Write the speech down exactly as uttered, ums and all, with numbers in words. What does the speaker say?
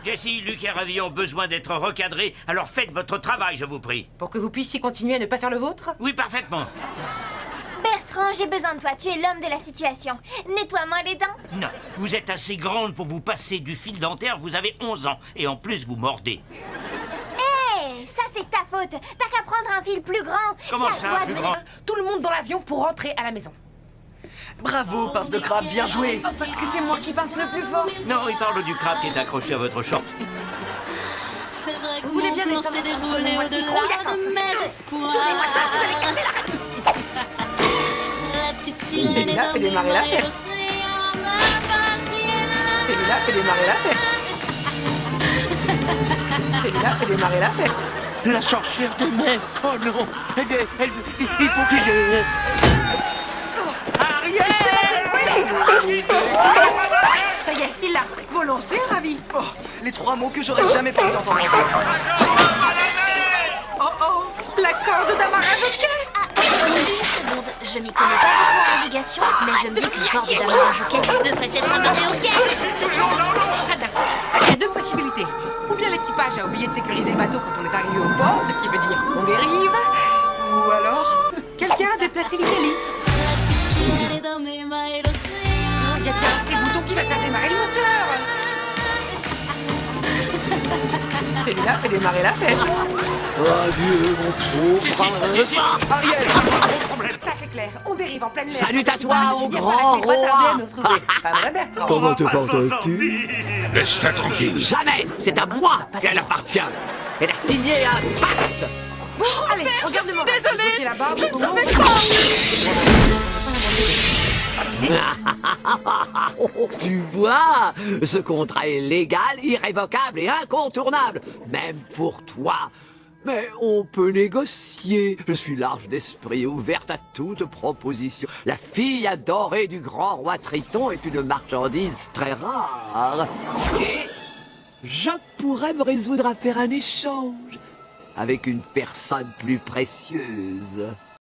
Jessie, Luc et Ravi ont besoin d'être recadrés, alors faites votre travail, je vous prie. Pour que vous puissiez continuer à ne pas faire le vôtre? Oui, parfaitement. Bertrand, j'ai besoin de toi. Tu es l'homme de la situation. Nettoie-moi les dents. Non, vous êtes assez grande pour vous passer du fil dentaire, vous avez onze ans, et en plus vous mordez. Hé, ça c'est ta faute. T'as qu'à prendre un fil plus grand. Comment C'est à ça, toi de plus me- grand? Tout le monde dans l'avion pour rentrer à la maison. Bravo, pince de crabe, bien joué. Parce que c'est moi qui pince le plus fort. Non, il parle du crabe qui est accroché à votre short. C'est vrai que Vous voulez mon bien plan descendre s'est déroulé Donnez-moi ce micro, au-delà d'accord. de mes espoirs. La petite sirène est Celui-là fait dormie démarrer la et fête. l'océan m'appartient. Celui-là fait démarrer la fête. Celui-là fait démarrer la fête. La sorcière de mer. Oh non. Elle, elle- elle- il faut que je... Ça y est, il l'a. Vos lancers, Ravi. Oh, les trois mots que j'aurais jamais pensé entendre un jour. Oh oh, la corde d'amarrage au quai. Ah, une seconde. Je m'y connais pas beaucoup en navigation, mais je me dis qu'une corde d'amarrage au quai devrait être amarrée au quai. Très bien. Il y a deux possibilités. Ou bien l'équipage a oublié de sécuriser le bateau quand on est arrivé au port, ce qui veut dire qu'on dérive. Ou alors... Quelqu'un a déplacé l'Italie. La petite sirène est dans mes mains et l'océan. Il y a bien un de ces boutons qui va faire démarrer le moteur. Celui-là fait démarrer la fête. Adieu, mon pauvre. Jessie, Ariel, Ça c'est clair, on dérive en pleine mer. Salut à toi, Ah, au il y a grand pas la clé, pas tarder à roi. nous retrouver. Pas vrai, Bertrand? Comment te portes-tu? Laisse-la tranquille. Jamais. C'est à moi qu'elle appartient. Elle a signé un pacte. Bon, allez, regarde-moi. suis désolée. Je la barbe, Je ne au savais moment où- Tu vois, ce contrat est légal, irrévocable et incontournable, même pour toi. Mais on peut négocier. Je suis large d'esprit, ouverte à toute proposition. La fille adorée du grand roi Triton est une marchandise très rare. Et je pourrais me résoudre à faire un échange avec une personne plus précieuse.